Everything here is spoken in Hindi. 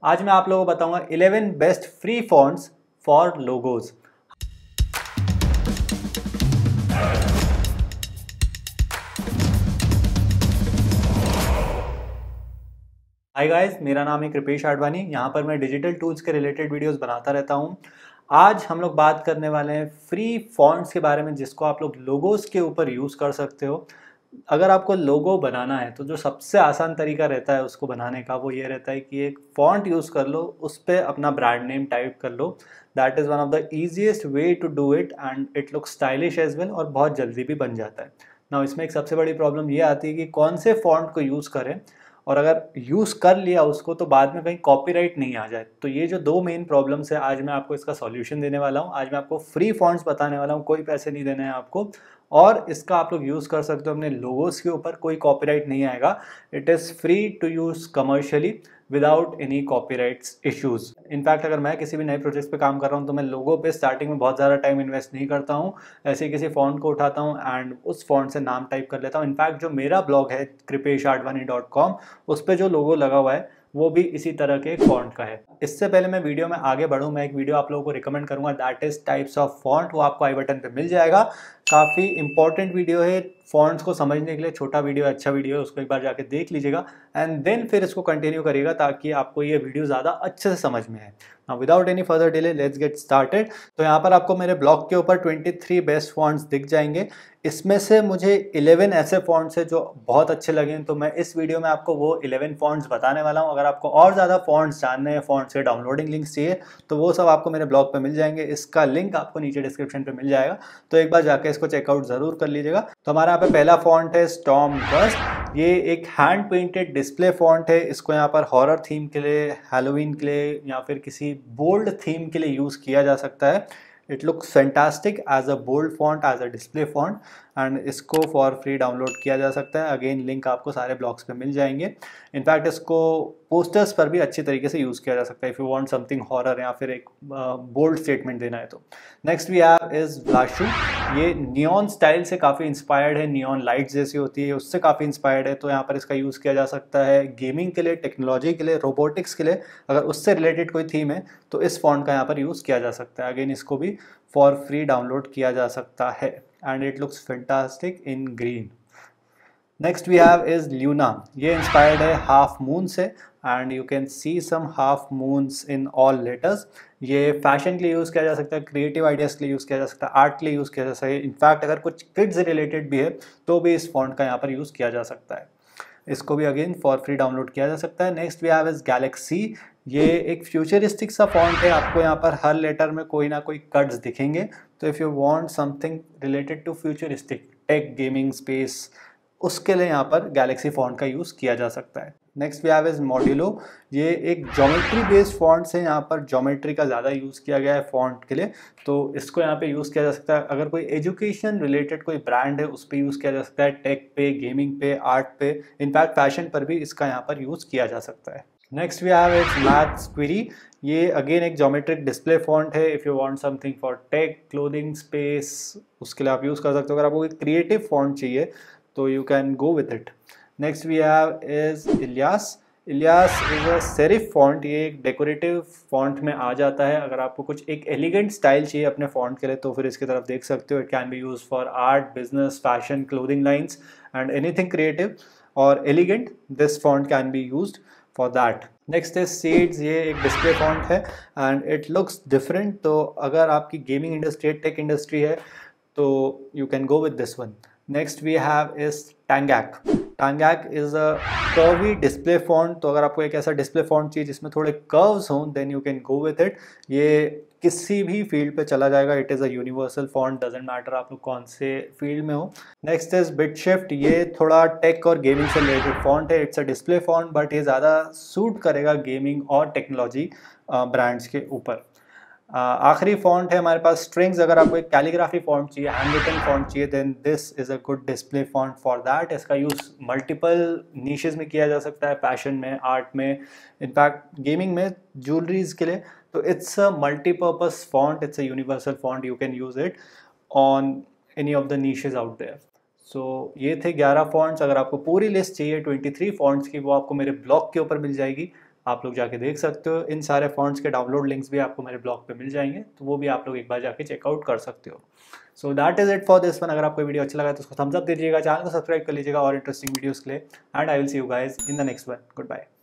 आज मैं आप लोगों को बताऊंगा 11 best free fonts for logos. Hi guys, मेरा नाम है कृपेश आडवाणी। यहाँ पर मैं डिजिटल टूल्स के रिलेटेड वीडियोस बनाता रहता हूँ। आज हम लोग बात करने वाले हैं फ्री फॉन्ट्स के बारे में, जिसको आप लोग लोगोस के ऊपर यूज़ कर सकते हो। अगर आपको लोगो बनाना है तो जो सबसे आसान तरीका रहता है उसको बनाने का, वो ये रहता है कि एक फॉन्ट यूज़ कर लो, उस पर अपना ब्रांड नेम टाइप कर लो। That is one of the easiest way to do it and it looks stylish as well, और बहुत जल्दी भी बन जाता है ना। इसमें एक सबसे बड़ी प्रॉब्लम ये आती है कि कौन से फॉन्ट को यूज़ करें, और अगर यूज़ कर लिया उसको तो बाद में कहीं कॉपीराइट नहीं आ जाए। तो ये जो दो मेन प्रॉब्लम्स है, आज मैं आपको इसका सॉल्यूशन देने वाला हूँ। आज मैं आपको फ्री फॉन्ट्स बताने वाला हूँ, कोई पैसे नहीं देने हैं आपको, और इसका आप लोग यूज़ कर सकते हो अपने लोगोस के ऊपर, कोई कॉपीराइट नहीं आएगा। It is free to use commercially without any copyrights issues. In fact अगर मैं किसी भी नए प्रोजेक्ट पे काम कर रहा हूँ तो मैं लोगो पे स्टार्टिंग में बहुत ज़्यादा टाइम इन्वेस्ट नहीं करता हूँ। ऐसे ही किसी फॉन्ट को उठाता हूँ एंड उस फॉन्ट से नाम टाइप कर लेता हूँ। इनफैक्ट जो मेरा ब्लॉग है kripeshadvani.com, उस पर जो लोगो लगा हुआ है वो भी इसी तरह के फॉन्ट का है। इससे पहले मैं वीडियो में आगे बढ़ूँ, मैं एक वीडियो आप लोगों को रिकमेंड करूँगा, that is types of font. वो आपको आई बटन पे मिल जाएगा। काफ़ी इंपॉर्टेंट वीडियो है फॉन्ट्स को समझने के लिए, छोटा वीडियो है, अच्छा वीडियो है, उसको एक बार जाके देख लीजिएगा एंड देन फिर इसको कंटिन्यू करिएगा ताकि आपको ये वीडियो ज़्यादा अच्छे से समझ में आए। Now without any further delay let's get started. तो यहाँ पर आपको मेरे ब्लॉग के ऊपर 23 बेस्ट फॉन्ट्स दिख जाएंगे। इसमें से मुझे 11 ऐसे फॉन्ट्स हैं जो बहुत अच्छे लगे, तो मैं इस वीडियो में आपको वो 11 फॉन्ट्स बताने वाला हूँ। अगर आपको और ज़्यादा फॉन्ट्स जानने हैं, फॉन्ट्स के डाउनलोडिंग लिंक्स चाहिए, तो वो सब आपको मेरे ब्लॉग पे मिल जाएंगे। इसका लिंक आपको नीचे डिस्क्रिप्शन पे मिल जाएगा, तो एक बार जाके इसको चेकआउट ज़रूर कर लीजिएगा। तो हमारे यहाँ पे पहला फॉन्ट है स्टॉर्म गस्ट। ये एक हैंड पेंटेड डिस्प्ले फॉन्ट है। इसको यहाँ पर हॉरर थीम के लिए, हैलोवीन के लिए, या फिर किसी बोल्ड थीम के लिए यूज़ किया जा सकता है। It looks fantastic as a bold font, as a display font, and इसको फॉर फ्री डाउनलोड किया जा सकता है। अगेन लिंक आपको सारे ब्लॉग्स पे मिल जाएंगे। इनफैक्ट इसको पोस्टर्स पर भी अच्छी तरीके से यूज़ किया जा सकता है if you want something horror या फिर एक बोल्ड स्टेटमेंट देना है तो। Next we have is Blashu. ये नियॉन स्टाइल से काफ़ी इंस्पायर्ड है, नियॉन लाइट जैसी होती है उससे काफ़ी इंस्पायर्ड है, तो यहाँ पर इसका यूज़ किया जा सकता है गेमिंग के लिए, टेक्नोलॉजी के लिए, रोबोटिक्स के लिए। अगर उससे रिलेटेड कोई थीम है तो इस फॉन्ट का यहाँ पर यूज़ किया जा सकता है। अगेन इसको भी फॉर फ्री डाउनलोड किया जा सकता है and it looks fantastic in green. Next we have is Luna. ये इंस्पायर्ड है हाफ मून से and you can see some half moons in all letters. ये फैशन के लिए यूज़ किया जा सकता है, क्रिएटिव आइडियाज़ के लिए यूज़ किया जा सकता है, आर्ट के लिए यूज़ किया जा सकता है। इनफैक्ट अगर कुछ किड्स रिलेटेड भी है तो भी इस फॉन्ट का यहाँ पर यूज़ किया जा सकता है। इसको भी अगेन फॉर फ्री डाउनलोड किया जा सकता है। Next we have is Galaxy. ये एक फ्यूचरिस्टिक सा फॉन्ट है। आपको यहाँ पर हर लेटर में कोई ना कोई कट्स दिखेंगे, तो if you want something related to futuristic, tech, gaming, space, उसके लिए यहाँ पर गैलेक्सी फॉन्ट का यूज़ किया जा सकता है। Next we have is Modulo. ये एक ज्योमेट्री बेस्ड फॉन्ट्स है, यहाँ पर ज्योमेट्री का ज़्यादा यूज़ किया गया है फॉन्ट के लिए, तो इसको यहाँ पे यूज़ किया जा सकता है। अगर कोई एजुकेशन रिलेटेड कोई ब्रांड है उस पर यूज़ किया जा सकता है, टेक पे, गेमिंग पे, आर्ट पे, इनफैक्ट फैशन पर भी इसका यहाँ पर यूज़ किया जा सकता है। Next we have is Maths Query. ये अगेन एक ज्योमेट्रिक डिस्प्ले फॉन्ट है। If you want something for tech, clothing, space, उसके लिए आप यूज़ कर सकते हो। अगर आपको एक क्रिएटिव फॉन्ट चाहिए तो you can go with it. Next we have is Elias. Elias is a serif font. ये एक डेकोरेटिव फॉन्ट में आ जाता है। अगर आपको कुछ एक एलिगेंट स्टाइल चाहिए अपने फॉन्ट के लिए तो फिर इसकी तरफ देख सकते हो। It can be use for art, business, fashion, clothing lines and anything creative और elegant, this font can be used for that. Next is Seeds. ये एक डिस्प्ले फॉन्ट है एंड इट लुक्स डिफरेंट, तो अगर आपकी गेमिंग इंडस्ट्री, टेक इंडस्ट्री है तो you can go with this one. Next we have is Tangak. Tangak is a curvy display font, तो अगर आपको एक ऐसा डिस्प्ले फॉन्ट चाहिए जिसमें थोड़े कर्व्स हों then you can go with it. ये किसी भी फील्ड पे चला जाएगा। It is a universal font, doesn't matter आप लोग कौन से फील्ड में हो। Next is Bitshift. ये थोड़ा टेक और गेमिंग से रिलेटेड फॉन्ट है। It's a display font but ये ज़्यादा सूट करेगा गेमिंग और टेक्नोलॉजी ब्रांड्स के ऊपर। आखिरी फॉन्ट है हमारे पास स्ट्रिंग्स। अगर आपको एक कैलीग्राफी फॉन्ट चाहिए, हैंड रिटन फॉन्ट चाहिए, then this is a good display font for that. इसका यूज़ मल्टीपल नीशेस में किया जा सकता है, फैशन में, आर्ट में, इनफैक्ट गेमिंग में, ज्वेलरीज के लिए। तो it's a multipurpose font, it's a universal font, you can use it on any of the niches out there. So ये थे 11 फॉन्ट्स। अगर आपको पूरी लिस्ट चाहिए 23 फॉन्ट्स की, वो आपको मेरे ब्लॉग के ऊपर मिल जाएगी। आप लोग जाके देख सकते हो। इन सारे फॉन्ट्स के डाउनलोड लिंक्स भी आपको मेरे ब्लॉग पे मिल जाएंगे, तो वो भी आप लोग एक बार जाके चेकआउट कर सकते हो। So that is it for this one. अगर आपको वीडियो अच्छा लगा तो उसको थम्स अप दीजिएगा, चैनल को सब्सक्राइब कर लीजिएगा और इंटरेस्टिंग वीडियोस के लिए। And I will see you guys in the next one. Good bye.